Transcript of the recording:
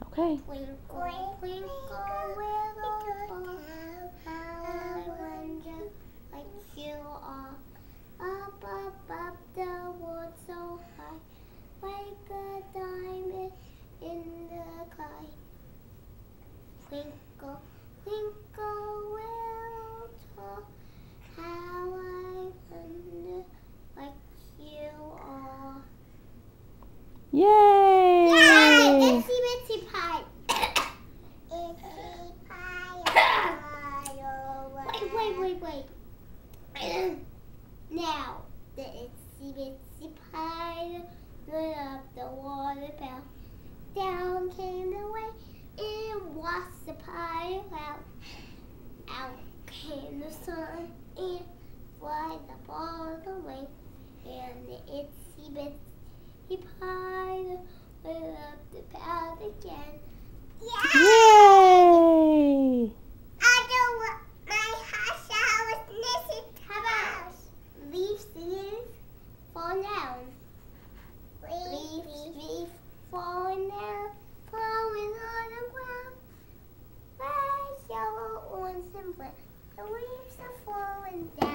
Okay. Twinkle, twinkle, little star, how I wonder what you are. Up, up, up the world so high, like a diamond in the sky. Twinkle, twinkle, little star, how I wonder what you are. Yay! Yay! Itsy bitsy pie. Itsy pie. Wait. Now the itsy bitsy pie lit up the water bell. Down came the rain and washed the pie out. Out came the sun and fried the ball away. And the itsy bitsy pie lit up the path again. Yay! My house was missing. How about leaves fall down? Leaves falling down, falling on the ground. Red, yellow, orange, and red. The leaves are falling down.